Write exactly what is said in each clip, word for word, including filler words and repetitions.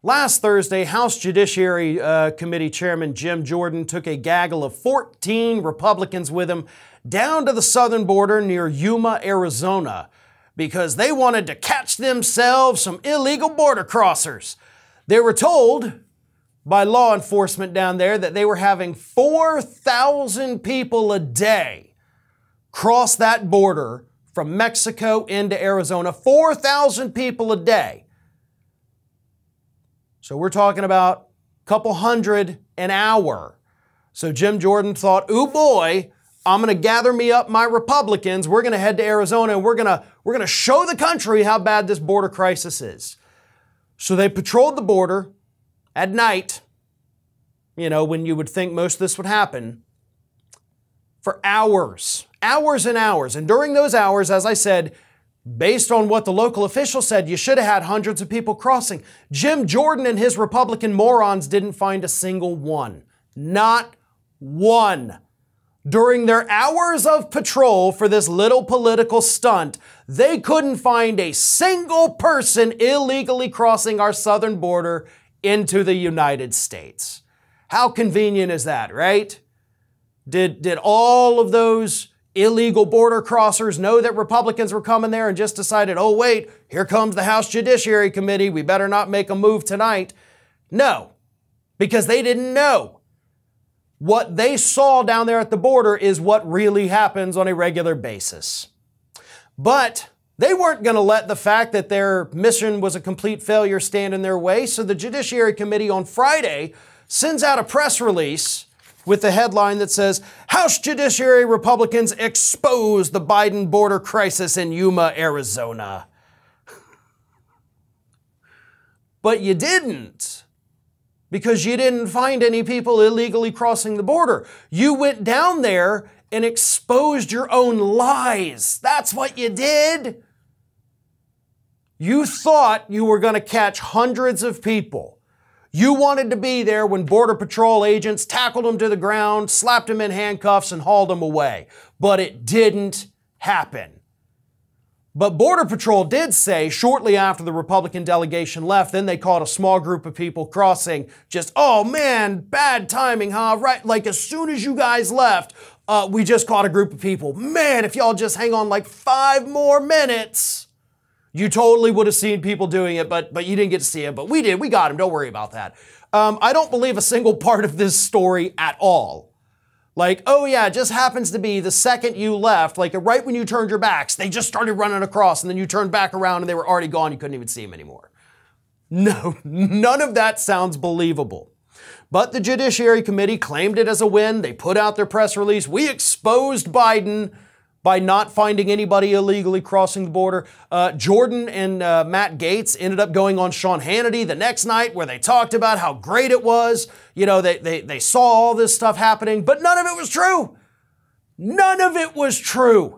Last Thursday, House Judiciary uh, Committee Chairman Jim Jordan took a gaggle of fourteen Republicans with him down to the southern border near Yuma, Arizona, because they wanted to catch themselves some illegal border crossers. They were told by law enforcement down there that they were having four thousand people a day cross that border from Mexico into Arizona. four thousand people a day. So we're talking about a couple hundred an hour. So Jim Jordan thought, ooh boy, I'm going to gather me up my Republicans. We're going to head to Arizona and we're going to we're going to show the country how bad this border crisis is. So they patrolled the border at night, you know, when you would think most of this would happen, for hours, hours and hours. And during those hours, as I said, based on what the local official said, you should have had hundreds of people crossing. Jim Jordan and his Republican morons didn't find a single one. Not one. During their hours of patrol for this little political stunt, they couldn't find a single person illegally crossing our southern border into the United States. How convenient is that, right? Did, did all of those illegal border crossers know that Republicans were coming there and just decided, oh wait, here comes the House Judiciary Committee, we better not make a move tonight? No, because they didn't know. What they saw down there at the border is what really happens on a regular basis. But they weren't going to let the fact that their mission was a complete failure stand in their way, so the Judiciary Committee on Friday sends out a press release with the headline that says, House Judiciary Republicans expose the Biden border crisis in Yuma, Arizona. But you didn't, because you didn't find any people illegally crossing the border. You went down there and exposed your own lies. That's what you did. You thought you were going to catch hundreds of people. You wanted to be there when Border Patrol agents tackled them to the ground, slapped them in handcuffs, and hauled them away. But it didn't happen. But Border Patrol did say shortly after the Republican delegation left, then they caught a small group of people crossing. Just, oh man, bad timing, huh? Right, like as soon as you guys left, uh, we just caught a group of people. Man, if y'all just hang on like five more minutes, you totally would have seen people doing it, but, but you didn't get to see it. But we did. We got him. Don't worry about that. Um, I don't believe a single part of this story at all. Like, oh yeah, it just happens to be the second you left, like right when you turned your backs, they just started running across and then you turned back around and they were already gone. You couldn't even see them anymore. No, none of that sounds believable. But the Judiciary Committee claimed it as a win. They put out their press release. We exposed Biden by not finding anybody illegally crossing the border. Uh, Jordan and uh, Matt Gaetz ended up going on Sean Hannity the next night where they talked about how great it was. You know, they, they, they saw all this stuff happening, but none of it was true. None of it was true.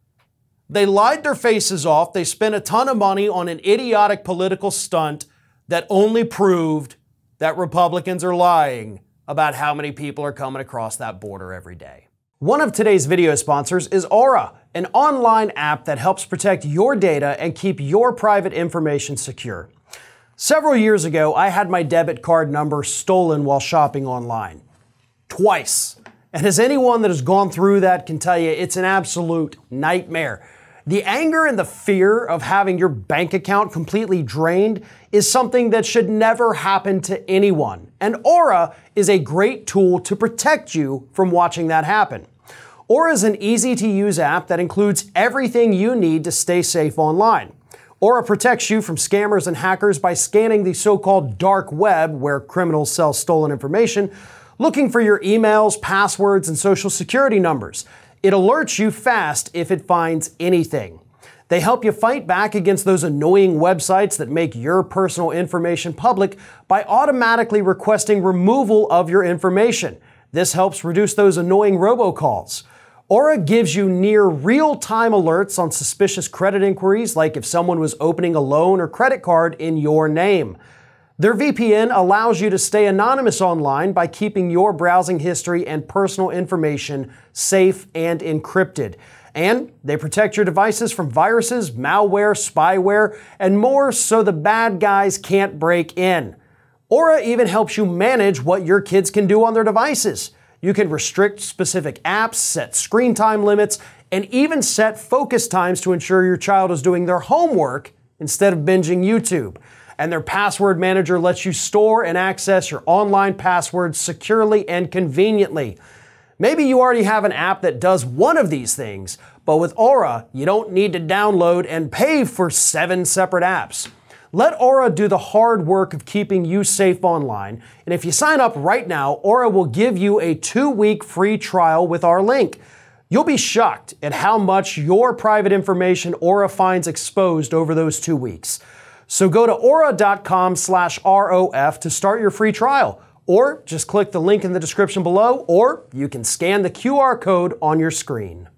They lied their faces off. They spent a ton of money on an idiotic political stunt that only proved that Republicans are lying about how many people are coming across that border every day. One of today's video sponsors is Aura, an online app that helps protect your data and keep your private information secure. Several years ago, I had my debit card number stolen while shopping online. Twice. And as anyone that has gone through that can tell you, it's an absolute nightmare. The anger and the fear of having your bank account completely drained is something that should never happen to anyone. And Aura is a great tool to protect you from watching that happen. Aura is an easy-to-use app that includes everything you need to stay safe online. Aura protects you from scammers and hackers by scanning the so-called dark web, where criminals sell stolen information, looking for your emails, passwords, and social security numbers. It alerts you fast if it finds anything. They help you fight back against those annoying websites that make your personal information public by automatically requesting removal of your information. This helps reduce those annoying robocalls. Aura gives you near real-time alerts on suspicious credit inquiries, like if someone was opening a loan or credit card in your name. Their V P N allows you to stay anonymous online by keeping your browsing history and personal information safe and encrypted. And they protect your devices from viruses, malware, spyware, and more so the bad guys can't break in. Aura even helps you manage what your kids can do on their devices. You can restrict specific apps, set screen time limits, and even set focus times to ensure your child is doing their homework instead of binging YouTube. And their password manager lets you store and access your online passwords securely and conveniently. Maybe you already have an app that does one of these things, but with Aura, you don't need to download and pay for seven separate apps. Let Aura do the hard work of keeping you safe online, and if you sign up right now, Aura will give you a two-week free trial with our link. You'll be shocked at how much your private information Aura finds exposed over those two weeks. So go to aura dot com slash R O F to start your free trial, or just click the link in the description below, or you can scan the Q R code on your screen.